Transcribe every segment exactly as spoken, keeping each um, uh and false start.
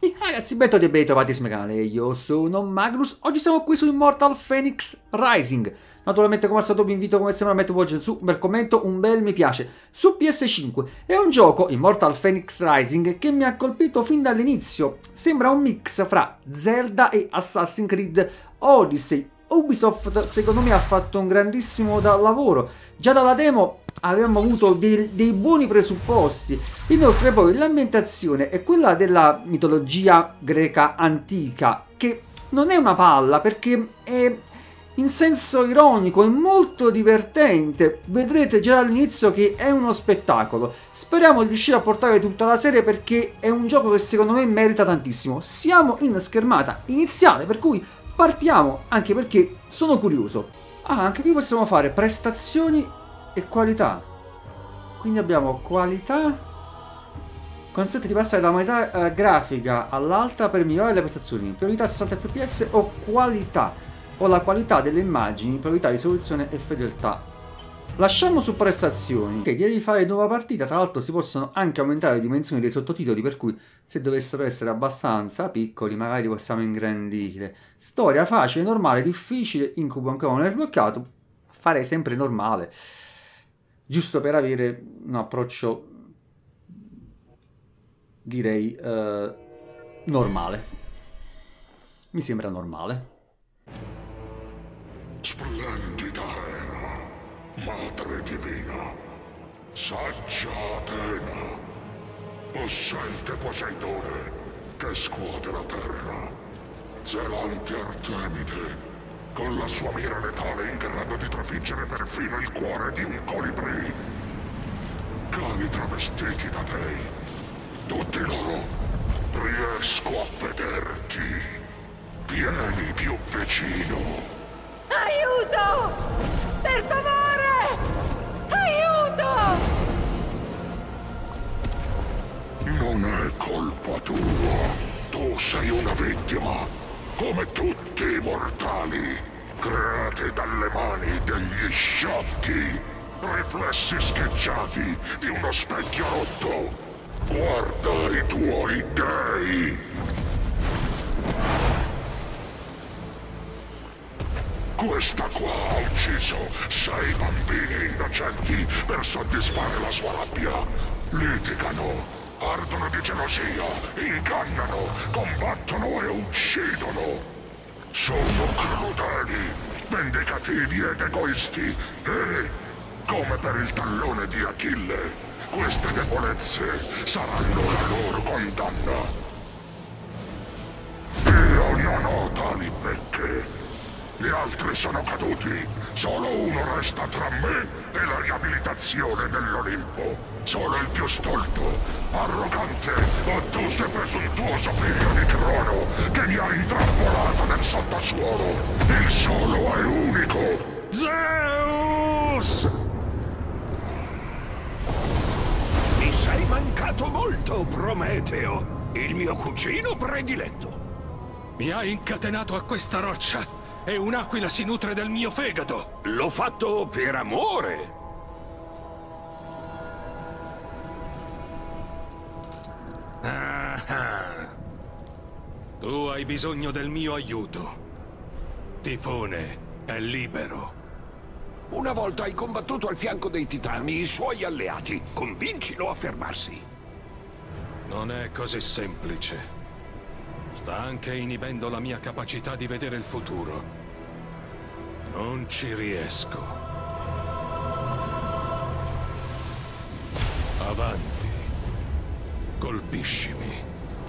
E ragazzi, bentornati e ben trovati sul mio canale, io sono Magnus. Oggi siamo qui su Immortal Phoenix Rising. Naturalmente, come al solito vi invito come sempre a mettere un voce su, un bel commento, un bel mi piace. Su P S cinque è un gioco, Immortal Phoenix Rising, che mi ha colpito fin dall'inizio. Sembra un mix fra Zelda e Assassin's Creed Odyssey. Ubisoft secondo me ha fatto un grandissimo lavoro. Già dalla demo avevamo avuto dei, dei buoni presupposti. Inoltre poi l'ambientazione è quella della mitologia greca antica, che non è una palla perché è in senso ironico, è molto divertente. Vedrete già all'inizio che è uno spettacolo. Speriamo di riuscire a portare tutta la serie perché è un gioco che secondo me merita tantissimo. Siamo in schermata iniziale, per cui partiamo, anche perché sono curioso. Ah, anche qui possiamo fare prestazioni e qualità. Quindi abbiamo qualità, consente di passare da modalità eh, grafica all'alta per migliorare le prestazioni, priorità sessanta F P S o qualità, o la qualità delle immagini, priorità di risoluzione e fedeltà. Lasciamo su prestazioni. Ok, direi di fare nuova partita. Tra l'altro si possono anche aumentare le dimensioni dei sottotitoli, per cui se dovessero essere abbastanza piccoli magari li possiamo ingrandire. Storia facile, normale, difficile, incubo ancora non è sbloccato. Farei sempre normale, giusto per avere un approccio, direi, eh, normale. Mi sembra normale. Splendida era, madre divina, saggia Atena, possente Poseidone, che scuote la terra, zelante Artemide, con la sua mira letale in grado di trafiggere perfino il cuore di un colibrì. Cani travestiti da dei, tutti loro, riesco a vederti. Vieni più vicino. Aiuto! Per favore! Aiuto! Non è colpa tua. Tu sei una vittima, come tutti i mortali, creati dalle mani degli sciocchi, riflessi scheggiati di uno specchio rotto. Guarda i tuoi dei. Questa qua ha ucciso sei bambini innocenti per soddisfare la sua rabbia. Litigano, ardono di gelosia, ingannano, combattono e uccidono. Sono crudeli, vendicativi ed egoisti e, come per il tallone di Achille, queste debolezze saranno la loro condanna. Io non ho tali becche. Gli altri sono caduti. Solo uno resta tra me e la riabilitazione dell'Olimpo. Solo il più stolto, arrogante, ottuso e presuntuoso figlio di Crono che mi ha intrappolato nel sottosuolo. Il solo e unico Zeus! Mi sei mancato molto, Prometeo, il mio cugino prediletto. Mi hai incatenato a questa roccia e un'aquila si nutre del mio fegato. L'ho fatto per amore. Ah, tu hai bisogno del mio aiuto. Tifone è libero. Una volta hai combattuto al fianco dei titani, i suoi alleati. Convincilo a fermarsi. Non è così semplice. Sta anche inibendo la mia capacità di vedere il futuro. Non ci riesco. Avanti. Colpiscimi.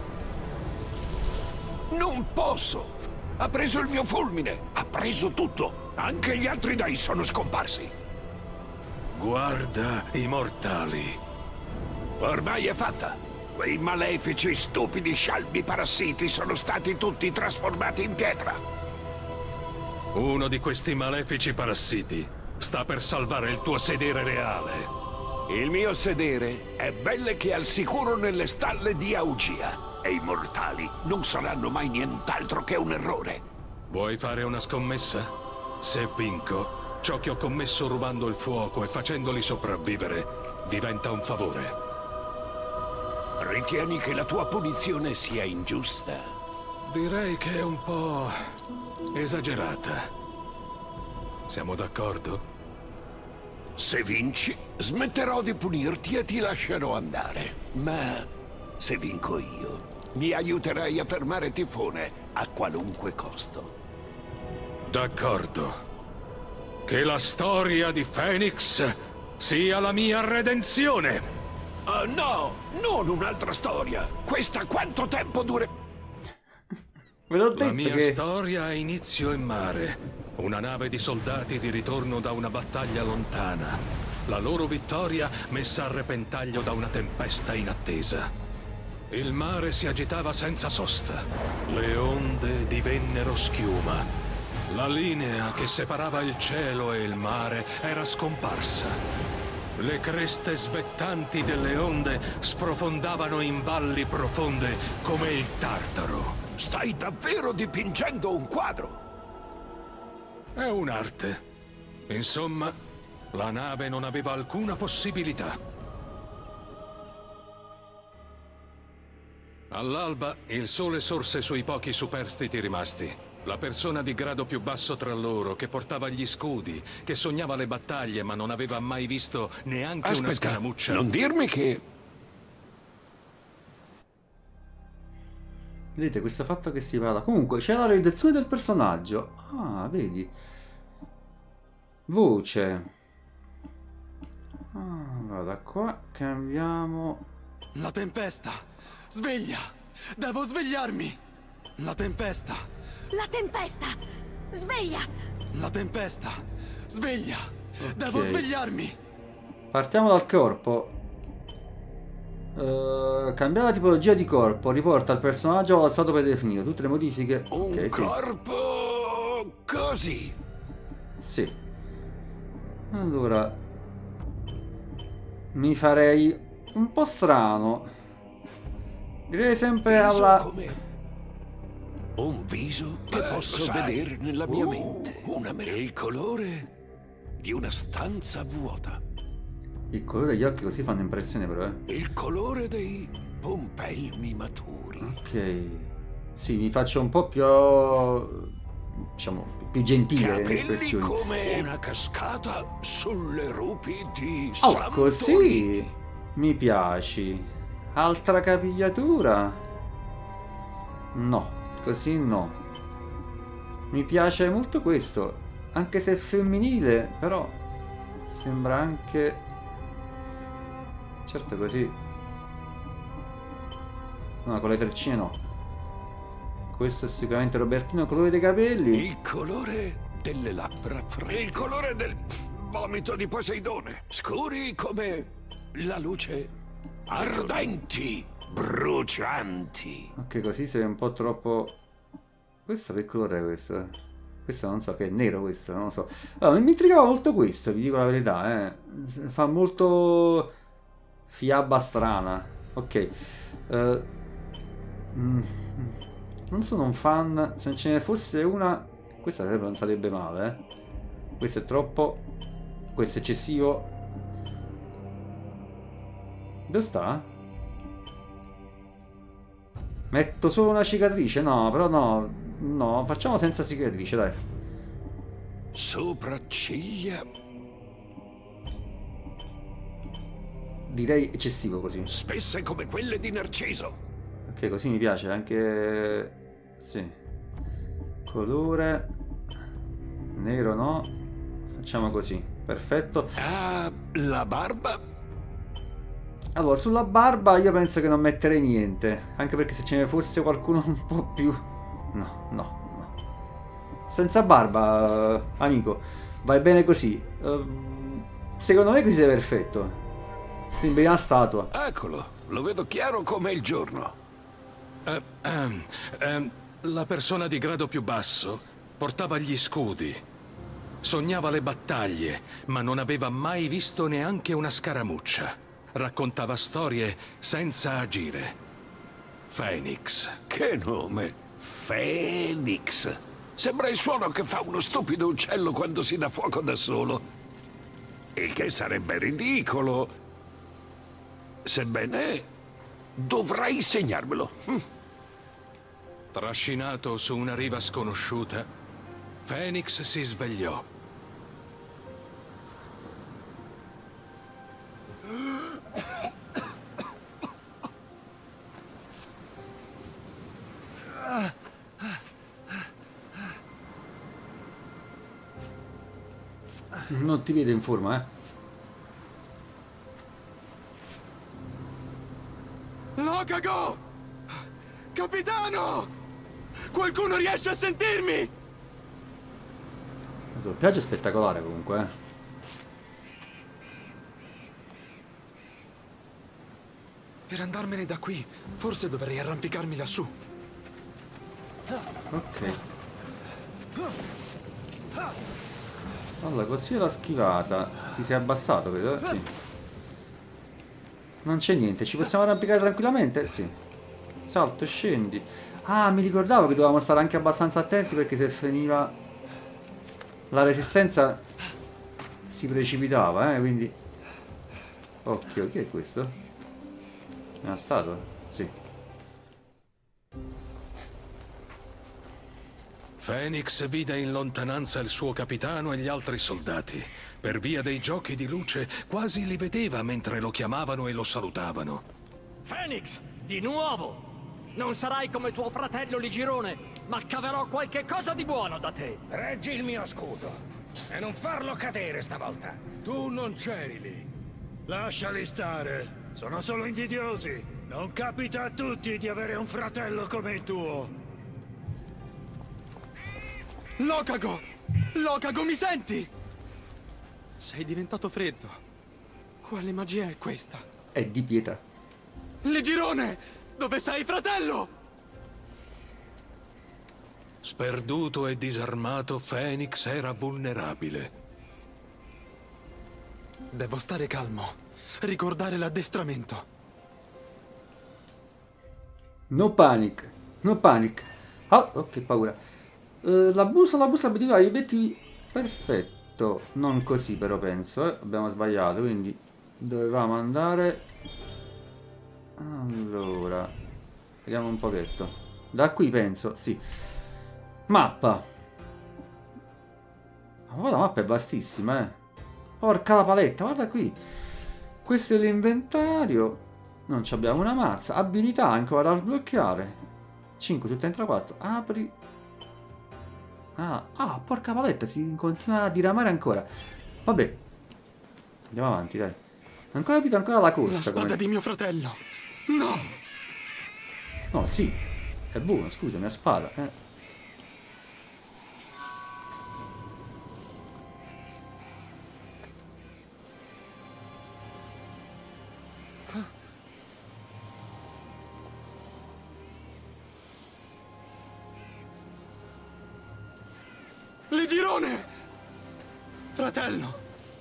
Non posso! Ha preso il mio fulmine! Ha preso tutto! Anche gli altri dei sono scomparsi! Guarda i mortali. Ormai è fatta! Quei malefici, stupidi, scialbi parassiti sono stati tutti trasformati in pietra! Uno di questi malefici parassiti sta per salvare il tuo sedere reale. Il mio sedere è belle che al sicuro nelle stalle di Augia. E i mortali non saranno mai nient'altro che un errore. Vuoi fare una scommessa? Se vinco, ciò che ho commesso rubando il fuoco e facendoli sopravvivere diventa un favore. Ritieni che la tua punizione sia ingiusta? Direi che è un po' esagerata. Siamo d'accordo? Se vinci, smetterò di punirti e ti lascerò andare. Ma se vinco io, mi aiuterai a fermare Tifone a qualunque costo. D'accordo. Che la storia di Phoenix sia la mia redenzione. Uh, no, non un'altra storia. Questa quanto tempo dura? Ve l'ho detto La mia che... storia ha inizio in mare. Una nave di soldati di ritorno da una battaglia lontana. La loro vittoria messa a repentaglio da una tempesta inattesa. Il mare si agitava senza sosta. Le onde divennero schiuma. La linea che separava il cielo e il mare era scomparsa. Le creste svettanti delle onde sprofondavano in valli profonde come il Tartaro. Stai davvero dipingendo un quadro? È un'arte. Insomma, la nave non aveva alcuna possibilità. All'alba, il sole sorse sui pochi superstiti rimasti. La persona di grado più basso tra loro, che portava gli scudi, che sognava le battaglie ma non aveva mai visto neanche Aspetta, una scaramuccia. Non dirmi che... Vedete questo fatto che si parla. Comunque c'è la realizzazione del personaggio. Ah, vedi. Voce. Ah, da qua cambiamo. La tempesta! Sveglia! Devo svegliarmi! La tempesta! La tempesta! Sveglia! La tempesta! Sveglia! Ok. Devo svegliarmi! Partiamo dal corpo. Uh, cambiare la tipologia di corpo riporta il personaggio allo stato predefinito. Tutte le modifiche. Un Ok, sì. corpo... così. Sì. Allora, mi farei un po' strano. Direi sempre Viso alla... come... un viso che Beh, posso sai. vedere nella mia Uh, mente. una mer- E il colore di una stanza vuota. Il colore degli occhi così fanno impressione però, eh. Il colore dei pompelmi maturi. Ok. Sì, mi faccio un po' più... diciamo, più gentile nelle Capelli espressioni. come una cascata sulle rupi di Oh, Santorini. così mi piaci. Altra capigliatura? No, così no. Mi piace molto questo. Anche se è femminile, però sembra anche... Certo così. No, con le treccine no. Questo è sicuramente Robertino, colore dei capelli. Il colore delle labbra fredde. Il colore del vomito di Poseidone. Scuri come la luce. Ardenti, brucianti. Ok, così sei un po' troppo... Questo che colore è questo? Questo non so, che è nero questo, non lo so. Allora, mi intrigava molto questo, vi dico la verità, eh. Fa molto... fiaba strana. Ok. Uh, mm, non sono un fan. Se ce ne fosse una... Questa sarebbe, non sarebbe male, eh. Questo è troppo... Questo è eccessivo. Dove sta? Metto solo una cicatrice? No, però no. No, facciamo senza cicatrice, dai. Sopracciglia Direi eccessivo così. spesse come quelle di Narciso. Ok, così mi piace anche... Sì. Colore... Nero no. Facciamo così. Perfetto. Ah, la barba? Allora, sulla barba io penso che non metterei niente. Anche perché se ce ne fosse qualcuno un po' più... No, no, no. Senza barba, amico. Vai bene così. Uh, secondo me così sei perfetto. Sembri una statua. Eccolo, lo vedo chiaro come il giorno. Eh, ehm, ehm, la persona di grado più basso portava gli scudi. Sognava le battaglie, ma non aveva mai visto neanche una scaramuccia. Raccontava storie senza agire. Phoenix. Che nome? Phoenix. Sembra il suono che fa uno stupido uccello quando si dà fuoco da solo. Il che sarebbe ridicolo. Sebbene Dovrai insegnarmelo. Hm. Trascinato su una riva sconosciuta, Phoenix si svegliò. Non ti vede in forma, eh? Locago! Capitano! Qualcuno riesce a sentirmi? Il doppiaggio è spettacolare comunque, eh. Per andarmene da qui, forse dovrei arrampicarmi lassù. Ok. Allora, così l'ha schivata. Ti sei abbassato, vedo? Sì. Non c'è niente, ci possiamo arrampicare tranquillamente? Sì. Salto e scendi. Ah, mi ricordavo che dovevamo stare anche abbastanza attenti perché se finiva la resistenza si precipitava, eh, quindi... Occhio, chi è questo? È una statua? Sì. Phoenix vide in lontananza il suo capitano e gli altri soldati. Per via dei giochi di luce, quasi li vedeva mentre lo chiamavano e lo salutavano. Phoenix, di nuovo! Non sarai come tuo fratello Ligirone, ma caverò qualche cosa di buono da te. Reggi il mio scudo e non farlo cadere stavolta. Tu non c'eri lì. Lasciali stare. Sono solo invidiosi. Non capita a tutti di avere un fratello come il tuo. Locago! Locago, mi senti? Sei diventato freddo. Quale magia è questa? È di pietra. Ligirone! Dove sei, fratello? Sperduto e disarmato, Phoenix era vulnerabile. Devo stare calmo. Ricordare l'addestramento. No panic. No panic. Oh, oh che paura. Uh, la bussola, la bussola abbitiva, gli obiettivi... Perfetto. Non così però penso, eh. Abbiamo sbagliato, quindi dovevamo andare... Allora, vediamo un pochetto. Da qui penso, sì. Mappa. Ma la mappa è vastissima, eh. Porca la paletta, guarda qui. Questo è l'inventario. Non ci abbiamo una mazza. Abilità ancora da sbloccare. cinque su trentaquattro. Apri. Ah, ah, porca paletta, si continua a diramare ancora. Vabbè. Andiamo avanti, dai. Ancora capito ancora la corsa. La spada come... di mio fratello. No! No, sì. È buono, scusa, mia spada. Eh. Ligirone! Fratello!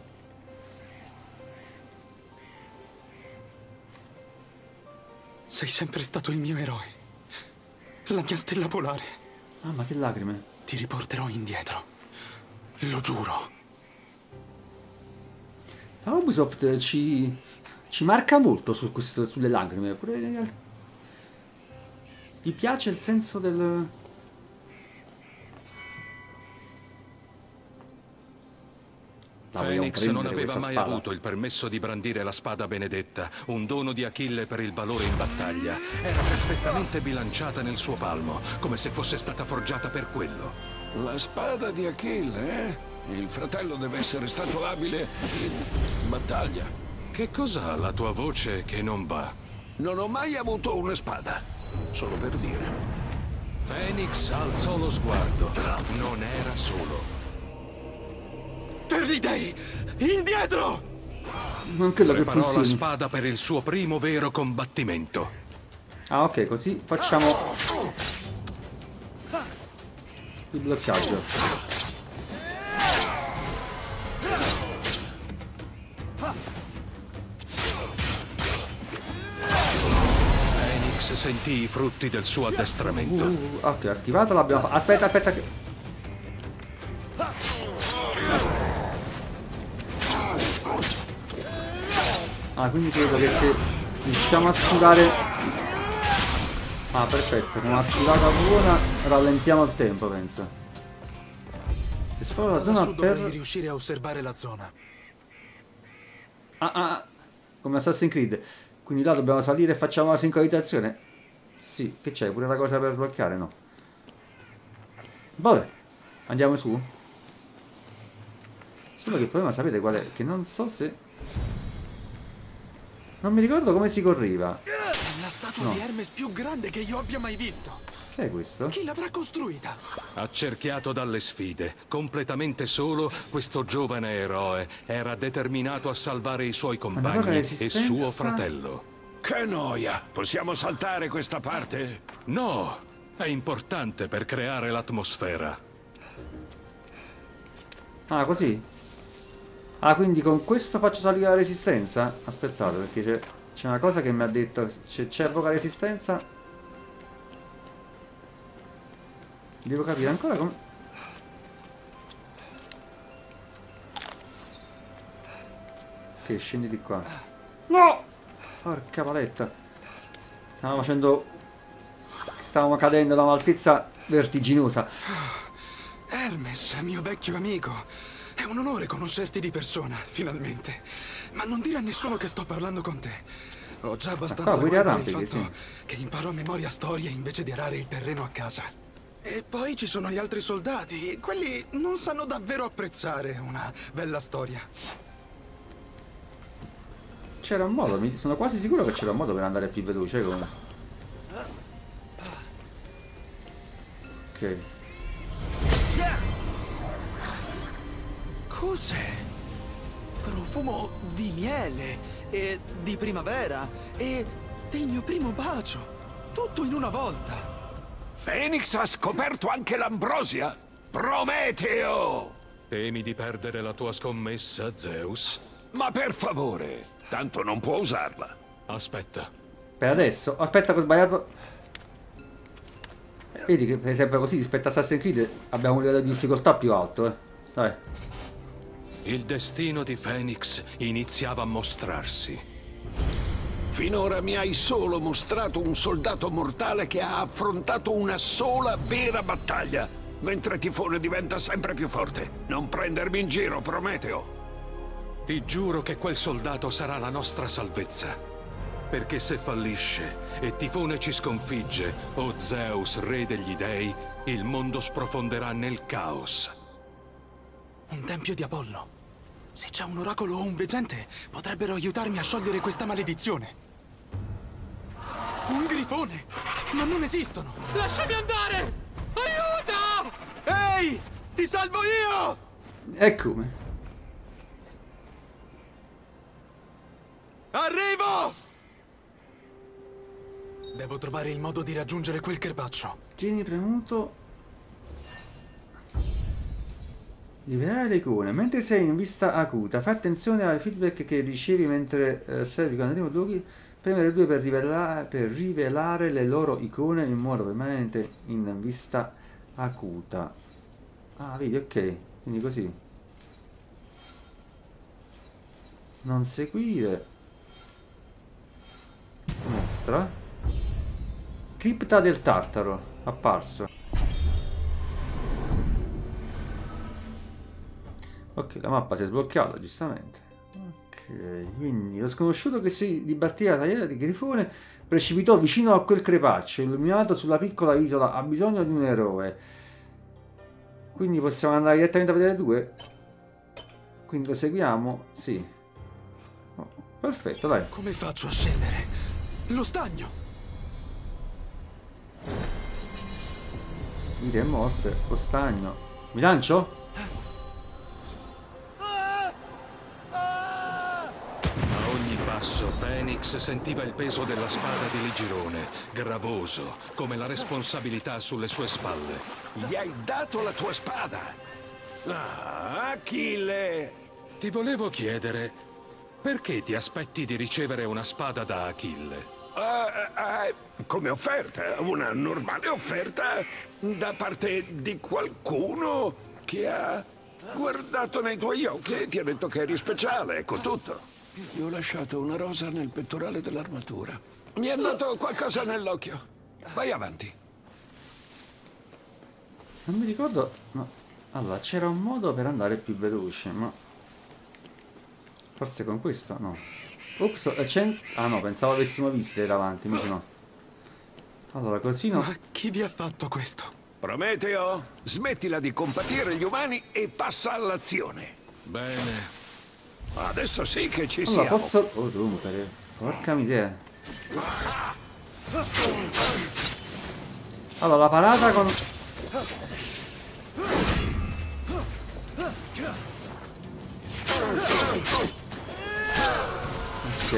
Sei sempre stato il mio eroe. La mia stella polare. Ah, ma che lacrime. Ti riporterò indietro. Lo giuro. La Ubisoft ci, ci marca molto su questo, sulle lacrime. Pure... Gli piace il senso del... Phoenix non aveva mai avuto il permesso di brandire la spada benedetta, un dono di Achille per il valore in battaglia. Era perfettamente bilanciata nel suo palmo, come se fosse stata forgiata per quello. La spada di Achille, eh? Il fratello deve essere stato abile in battaglia. Che cos'ha la tua voce che non va? Non ho mai avuto una spada, solo per dire. Phoenix alzò lo sguardo. Non era solo. Per gli dei! Indietro! Non credo che Preparò funzioni. la spada per il suo primo vero combattimento. Ah, ok, così facciamo il bloccaggio. Phoenix sentì i frutti del suo addestramento. Uh, ok, la schivata l'abbiamo fatta. Aspetta, aspetta che... Ah, quindi credo che se riusciamo a schivare Ah, perfetto, con una schivata buona rallentiamo il tempo, penso. Esplora la zona per... dovrei riuscire a osservare la zona. Ah, ah, come Assassin's Creed. Quindi là dobbiamo salire e facciamo la sincronizzazione. Sì, che c'è? Pure la cosa per sbloccare? No. Vabbè, andiamo su. Solo che il problema, sapete qual è? Che non so se... Non mi ricordo come si correva. È la statua No. di Hermes più grande che io abbia mai visto. Che è questo? Chi l'avrà costruita? Accerchiato dalle sfide, completamente solo, questo giovane eroe era determinato a salvare i suoi poca compagni e resistenza. suo fratello. Che noia! Possiamo saltare questa parte? No, è importante per creare l'atmosfera. Ah, così? Ah, quindi con questo faccio salire la resistenza? Aspettate, perché c'è, c'è una cosa che mi ha detto. Se c'è poca resistenza... Devo capire ancora come... Ok, scendi di qua. No! Porca paletta. Stavamo facendo... Stavamo cadendo da un'altezza vertiginosa. Hermes, mio vecchio amico. È un onore conoscerti di persona, finalmente. Ma non dire a nessuno che sto parlando con te. Ho già abbastanza Ah, guai per il arrampichi, fatto sì. che imparo a memoria storie invece di arare il terreno a casa. E poi ci sono gli altri soldati. Quelli non sanno davvero apprezzare una bella storia. C'era un modo, mi- sono quasi sicuro che c'era un modo per andare più veloce, come... Ok. Cos'è? Profumo di miele e di primavera e del mio primo bacio. Tutto in una volta. Phoenix ha scoperto anche l'ambrosia? Prometeo! Temi di perdere la tua scommessa, Zeus? Ma per favore, tanto non può usarla. Aspetta. Per adesso, aspetta che ho sbagliato. Vedi che per esempio così rispetto a Assassin's Creed abbiamo un livello di difficoltà più alto, eh. Dai. Il destino di Phoenix iniziava a mostrarsi. Finora mi hai solo mostrato un soldato mortale che ha affrontato una sola vera battaglia, mentre Tifone diventa sempre più forte. Non prendermi in giro, Prometeo. Ti giuro che quel soldato sarà la nostra salvezza. Perché se fallisce e Tifone ci sconfigge, o Zeus, re degli dei, il mondo sprofonderà nel caos. Un tempio di Apollo. Se c'è un oracolo o un veggente, potrebbero aiutarmi a sciogliere questa maledizione. Un grifone! Ma non esistono! Lasciami andare! Aiuto! Ehi! Ti salvo io! E come? Arrivo! Devo trovare il modo di raggiungere quel crepaccio. Tieni premuto. Liberare le icone. Mentre sei in vista acuta, fai attenzione ai feedback che ricevi mentre eh, servi con i luoghi. Premere due per, rivela per rivelare le loro icone in modo permanente in vista acuta. Ah, vedi, ok. Quindi così. Non seguire. Mostra. Cripta del Tartaro. Apparso. Ok, la mappa si è sbloccata, giustamente. Ok, quindi lo sconosciuto che si dibattiva la tagliata di Grifone precipitò vicino a quel crepaccio, illuminato sulla piccola isola, ha bisogno di un eroe. Quindi possiamo andare direttamente a vedere due? Quindi lo seguiamo? Sì. Oh, perfetto, dai. Come faccio a scendere? Lo stagno! Ire è morte, lo stagno. Mi lancio? A ogni passo Phoenix sentiva il peso della spada di Ligirone, gravoso, come la responsabilità sulle sue spalle. Gli hai dato la tua spada. Ah, Achille! Ti volevo chiedere, perché ti aspetti di ricevere una spada da Achille? Uh, uh, come offerta, una normale offerta da parte di qualcuno che ha guardato nei tuoi occhi e ti ha detto che eri speciale, ecco tutto. Gli ho lasciato una rosa nel pettorale dell'armatura. Mi è andato qualcosa nell'occhio. Vai avanti. Non mi ricordo... No. Allora, c'era un modo per andare più veloce, ma... Forse con questo? No. Ops, c'è... Ah no, pensavo avessimo visto lì davanti, invece no. Allora, così no... Ma chi vi ha fatto questo? Prometeo, smettila di compatire gli umani e passa all'azione. Bene. Adesso sì che ci allora, siamo. posso... Oh, rompere. Porca miseria. Allora, la parata con... Ok.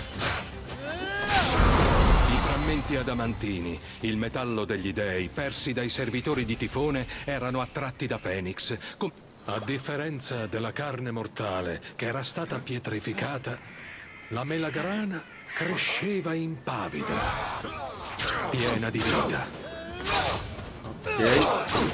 I frammenti adamantini, il metallo degli dei, persi dai servitori di Tifone, erano attratti da Phoenix. Com- A differenza della carne mortale, che era stata pietrificata, la melagrana cresceva impavida, piena di vita. Ok.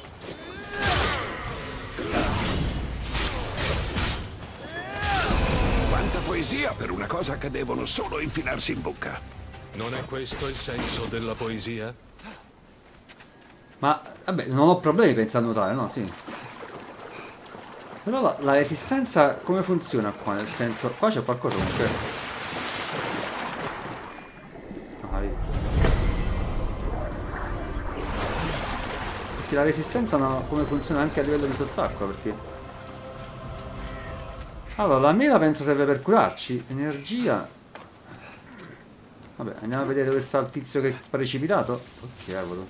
Quanta poesia per una cosa che devono solo infilarsi in bocca. Non è questo il senso della poesia? Ma, vabbè, non ho problemi penso a nuotare, no? Sì. Però la, la resistenza come funziona qua? Nel senso, qua c'è qualcosa comunque. Ah, vedi. Perché la resistenza no, come funziona anche a livello di sott'acqua, perché... Allora, la mela penso serve per curarci. Energia. Vabbè, andiamo a vedere dove sta il tizio che è precipitato. Oh, cavolo.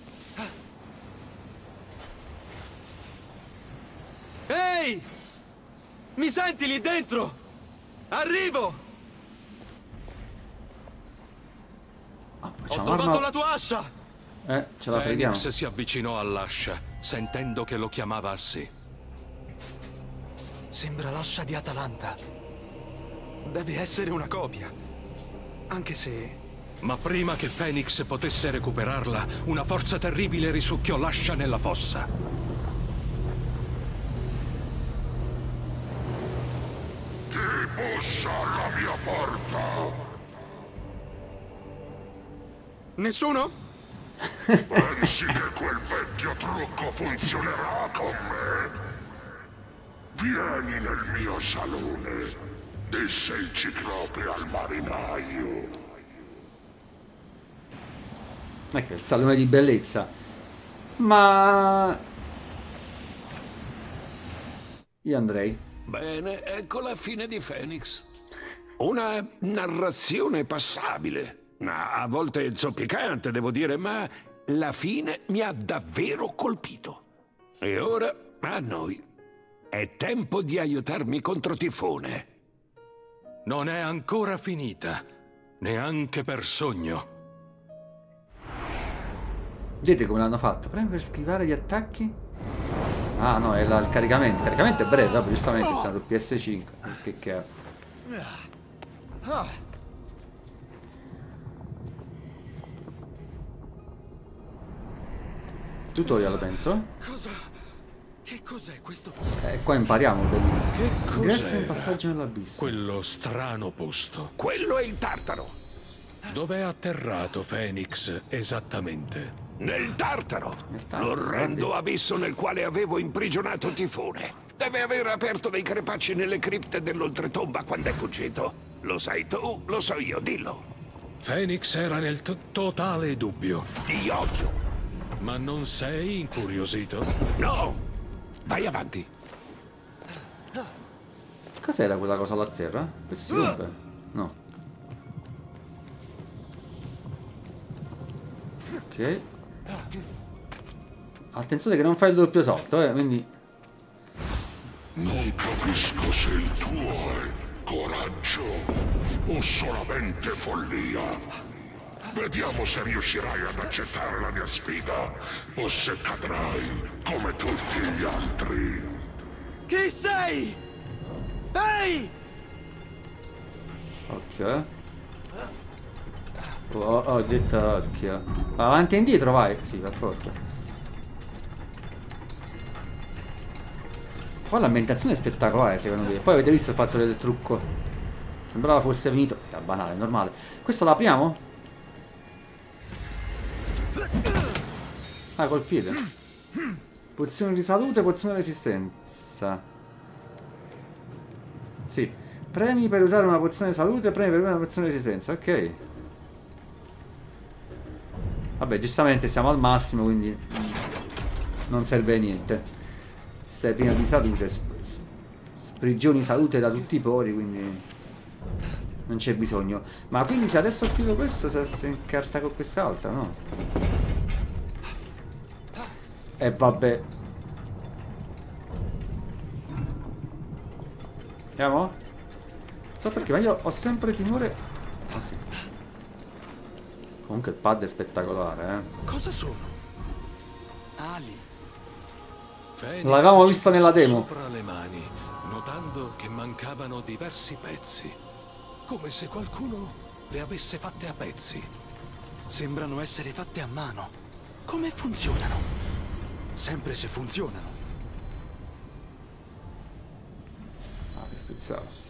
Ehi! Mi senti lì dentro? Arrivo! Ah, Ho trovato arma... la tua ascia! Eh, ce la freghiamo. Phoenix si avvicinò all'ascia, sentendo che lo chiamava a sé. Sembra l'ascia di Atalanta. Deve essere una copia. Anche se... Ma prima che Phoenix potesse recuperarla, una forza terribile risucchiò l'ascia nella fossa. Chi bussa alla mia porta? Nessuno? Pensi che quel vecchio trucco funzionerà con me? Vieni nel mio salone, disse il ciclope al marinaio. Ecco, il salone di bellezza. Ma... Io andrei. Bene, ecco la fine di Phoenix. Una narrazione passabile. A volte zoppicante, devo dire, ma la fine mi ha davvero colpito. E ora, a noi, è tempo di aiutarmi contro Tifone. Non è ancora finita, neanche per sogno. Vedete come l'hanno fatto? Prima per schivare gli attacchi? Ah no, è la, il caricamento. Il caricamento è breve, vabbè, giustamente è stato P S cinque. Che che è? Tutorial, penso. Cosa? Che cos'è questo? Eh, qua impariamo. Che Ingresso in cos'era? passaggio nell'abisso. Quello strano posto. Quello è il Tartaro. Dove è atterrato Phoenix esattamente? Nel Tartaro. Nel Tartaro, L'orrendo guardi. abisso nel quale avevo imprigionato Tifone. Deve aver aperto dei crepacci nelle cripte dell'oltretomba quando è fuggito. Lo sai tu, lo so io, dillo. Phoenix era nel to- totale dubbio. Ti odio. Ma non sei incuriosito? No! Vai avanti. Cos'era quella cosa là a terra? Questo si rompe? No. Ok. Attenzione che non fai il doppio salto, eh, quindi... Non capisco se il tuo è coraggio o solamente follia. Vediamo se riuscirai ad accettare la mia sfida o se cadrai come tutti gli altri. Chi sei? Ehi! Ok. Oh, oh, ho detto occhio. Avanti e indietro, vai. Sì, per forza. Qua l'ambientazione è spettacolare, secondo me. Poi avete visto il fatto del trucco. Sembrava fosse finito. Era banale, normale. Questo l'apriamo? Ah, col piede. Pozione di salute, pozione di resistenza. Sì. Premi per usare una pozione di salute, premi per usare una pozione di resistenza. Ok. Vabbè, giustamente siamo al massimo, quindi non serve a niente. Stai pieno di salute. Sp sp sprigioni salute da tutti i pori, quindi non c'è bisogno. Ma quindi se adesso attivo questo, se si incarta con quest'altra, no? E vabbè. Andiamo? So perché, ma io ho sempre timore. Ok. Comunque il pad è spettacolare, eh. Cosa sono? Ali. L'avevamo visto nella demo. Sopra le mani, notando che mancavano diversi pezzi. Come se qualcuno le avesse fatte a pezzi. Sembrano essere fatte a mano. Come funzionano? Sempre se funzionano. Ah, che spezzavo.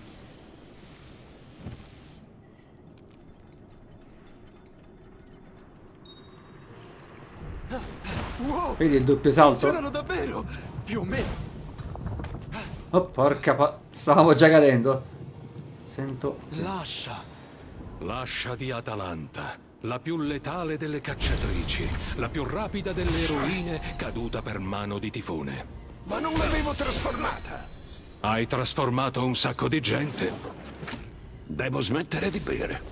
Wow, vedi il doppio salto? funzionano davvero, più o meno. Oh, porca pa... stavamo già cadendo. Sento... Lascia. L'ascia di Atalanta, la più letale delle cacciatrici, la più rapida delle eroine caduta per mano di Tifone. Ma non l'avevo trasformata. Hai trasformato un sacco di gente. Devo smettere di bere.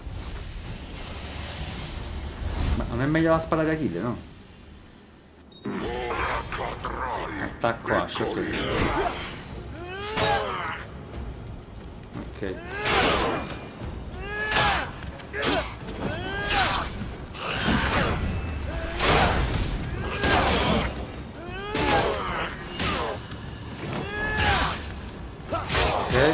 Ma non è meglio la spada di Achille, no? Attacco a shock. Ok. Ok.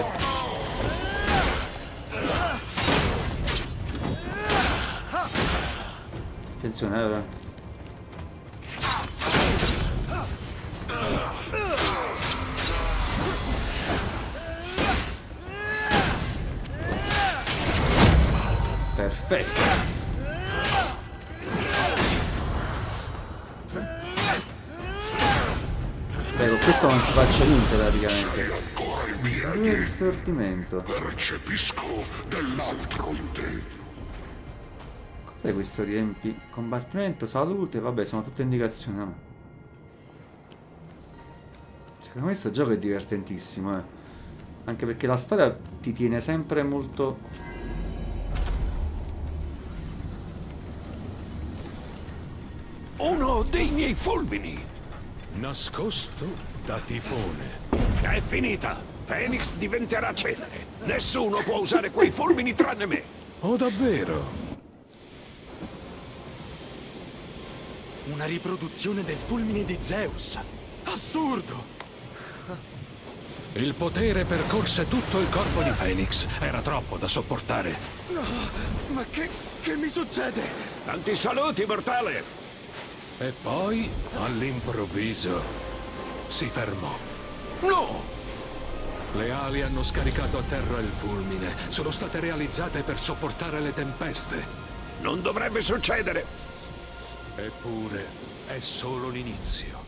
Attenzione, allora. Perfetto. Prego, questo non si faccia niente praticamente. Due di stordimento. Percepisco dell'altro in te. Cos'è questo riempi? Combattimento, salute, vabbè, sono tutte indicazioni. No? Secondo me questo gioco è divertentissimo, eh. Anche perché la storia ti tiene sempre molto... Uno dei miei fulmini! Nascosto da Tifone. È finita! Phoenix diventerà cenere! Nessuno può usare quei fulmini tranne me! Oh, davvero? Una riproduzione del fulmine di Zeus. Assurdo! Il potere percorse tutto il corpo di Phoenix. Era troppo da sopportare. No, ma che, che mi succede? Tanti saluti, mortale! E poi, all'improvviso, si fermò. No! Le ali hanno scaricato a terra il fulmine. Sono state realizzate per sopportare le tempeste. Non dovrebbe succedere! Eppure, è solo l'inizio.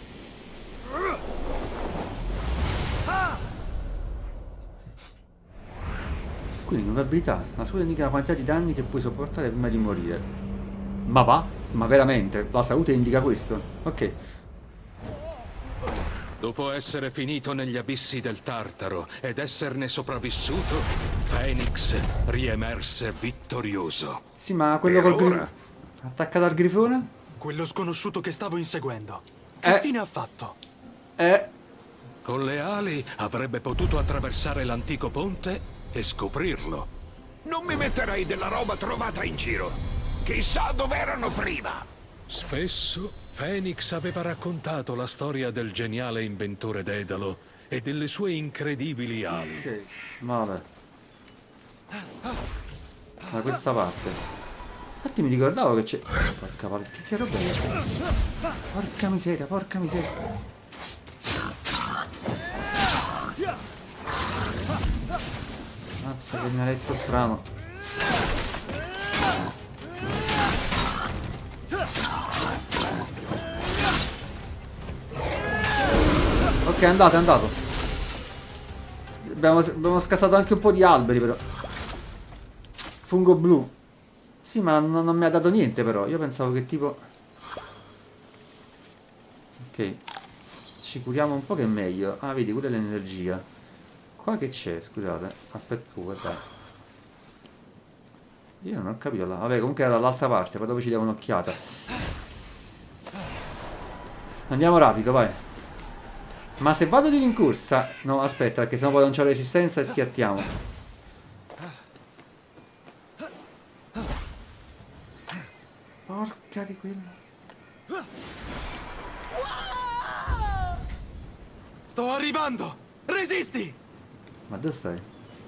Quindi un'abilità, la sola indica la quantità di danni che puoi sopportare prima di morire. Ma va? Ma veramente? La salute indica questo? Ok. Dopo essere finito negli abissi del Tartaro ed esserne sopravvissuto, Phoenix riemerse vittorioso. Sì, ma quello col grifone... attaccato al grifone? Quello sconosciuto che stavo inseguendo. Che Eh. fine ha fatto? Eh... Con le ali avrebbe potuto attraversare l'antico ponte e scoprirlo. Non mi metterei della roba trovata in giro! Chissà dove erano prima! Spesso Phoenix aveva raccontato la storia del geniale inventore Dedalo e delle sue incredibili ali. Ok, vabbè. Da questa parte. Infatti mi ricordavo che c'è... Porca val... Che roba è? Porca miseria, porca miseria. Mazza che mi ha detto strano. è andato, è andato. Abbiamo, abbiamo scassato anche un po' di alberi però. Fungo blu. Sì, ma non, non mi ha dato niente però. Io pensavo che tipo... Ok. Ci curiamo un po' che è meglio. Ah, vedi, quella è l'energia. Qua che c'è? Scusate. Aspetta, guarda. Io non ho capito là. Vabbè, comunque era dall'altra parte. Poi dopo ci diamo un'occhiata. Andiamo rapido, vai. Ma se vado di rincorsa... No, aspetta, perché sennò poi non c'ho resistenza e schiattiamo. Porca di quella. Sto arrivando! Resisti! Ma dove stai?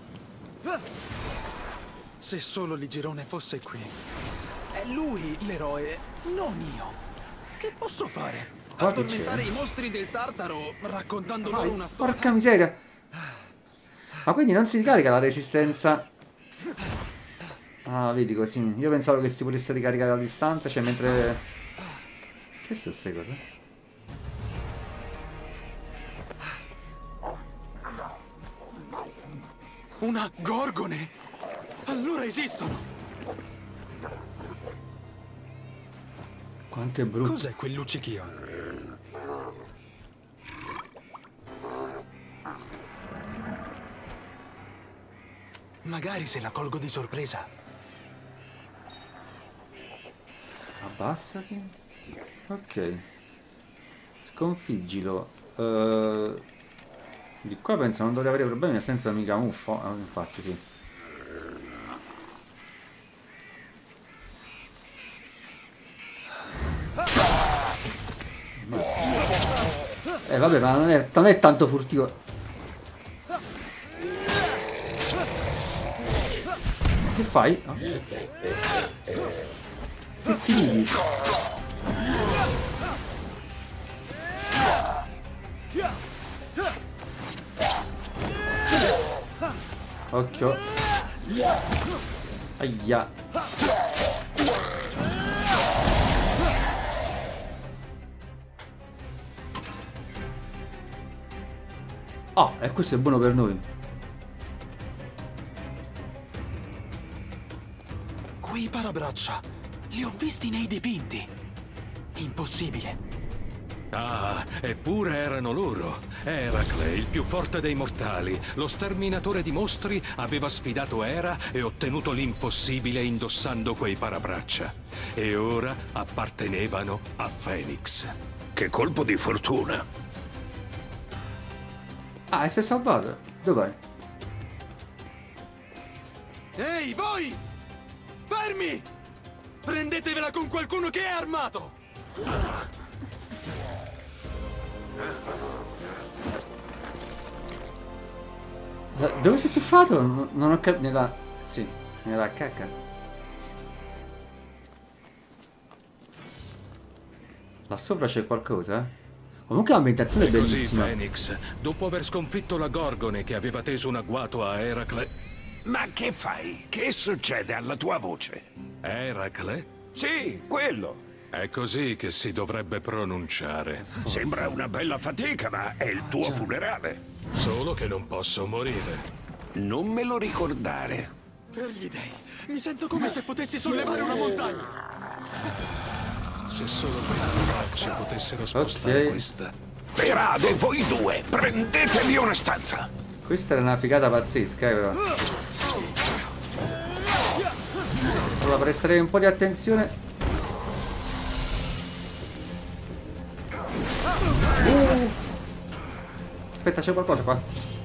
Se solo Ligirone fosse qui. È lui l'eroe, non io. Che posso fare? Qua che Addormentare c'è? i mostri del Tartaro raccontando Vai, loro una storia? porca miseria. Ma quindi non si ricarica la resistenza? Ah, vedi così. Io pensavo che si potesse ricaricare all'istante, cioè mentre... Che sono queste cose? Una gorgone? Allora esistono! Quanto è brutto. Cos'è quel luccichio? Magari se la colgo di sorpresa. Abbassati. Ok. Sconfiggilo. Uh, di qua penso non dovrei avere problemi, nel senso mica muffo. Ah, infatti sì. Eh vabbè, ma non è, non è tanto furtivo. Che fai? Oh. Che tiri? Occhio. Aia. Oh, e questo è buono per noi. Quei parabraccia li ho visti nei dipinti. Impossibile. Ah, eppure erano loro. Eracle, il più forte dei mortali, lo sterminatore di mostri, aveva sfidato Hera e ottenuto l'impossibile indossando quei parabraccia. E ora appartenevano a Phoenix. Che colpo di fortuna! Ah, e si è salvato? Dov'è? Ehi, voi! Fermi! Prendetevela con qualcuno che è armato! Dove sei tuffato? Non, non ho capito. Nella... Sì, nella cacca. Là sopra c'è qualcosa, eh? Comunque l'ambientazione è E così bellissima. Phoenix, dopo aver sconfitto la Gorgone che aveva teso un agguato a Eracle... Ma che fai? Che succede alla tua voce? Eracle? Sì, quello. È così che si dovrebbe pronunciare. Sembra una bella fatica, ma è il tuo funerale. Solo che non posso morire. Non me lo ricordare. Per gli dei, mi sento come se potessi sollevare una montagna. Se solo queste braccia potessero spostare Ok. questa. Perado, voi due, prendetevi una stanza. Questa era una figata pazzesca, eh, però. Allora, presterei un po' di attenzione. Uh. Aspetta, c'è qualcosa qua.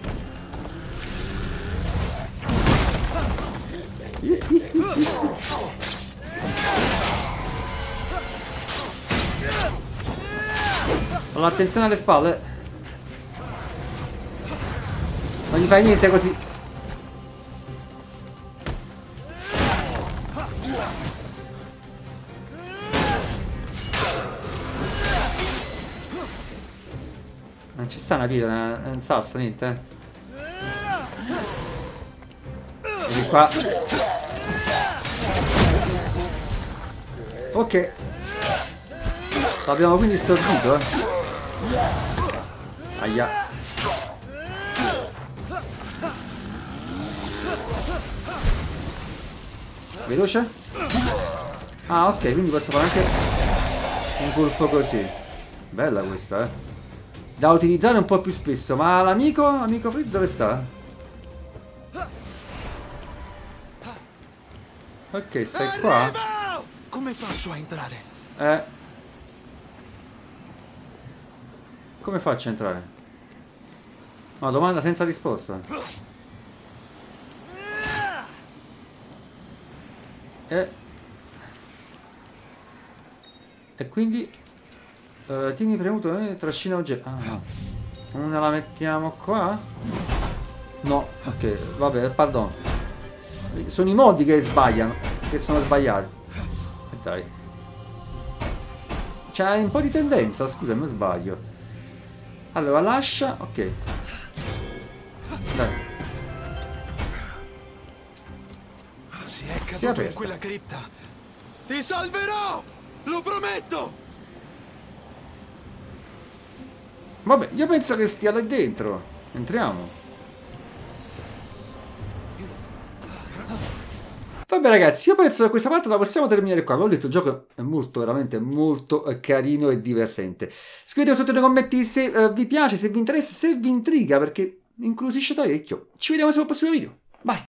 Allora, attenzione alle spalle. Non gli fai niente così. Non ci sta una pietra, un sasso, niente. Eh. Vieni qua. Ok. L'abbiamo quindi stordito, eh. Aia. Veloce. Ah, ok, quindi posso fare anche un colpo così. Bella questa, eh. Da utilizzare un po' più spesso. Ma l'amico, amico Fritz dove sta? Ok, stai qua. Come faccio a entrare? Eh. Come faccio a entrare? No, domanda senza risposta. E, e quindi eh, tieni premuto e trascina oggetto. Ah, no. Una la mettiamo qua? No, ok, vabbè, pardon. Sono i modi che sbagliano, che sono sbagliati. E dai. C'hai un po' di tendenza, scusa, mi sbaglio. Allora, lascia, ok. Dai. Si è Si è caduto in aperta. quella cripta. Ti salverò! Lo prometto! Vabbè, io penso che stia là dentro. Entriamo. Vabbè ragazzi, io penso che questa parte la possiamo terminare qua. L'ho detto, il gioco è molto, veramente molto carino e divertente. Scrivete sotto nei commenti se uh, vi piace, se vi interessa, se vi intriga, perché incuriosisce parecchio. Ci vediamo al prossimo video. Bye!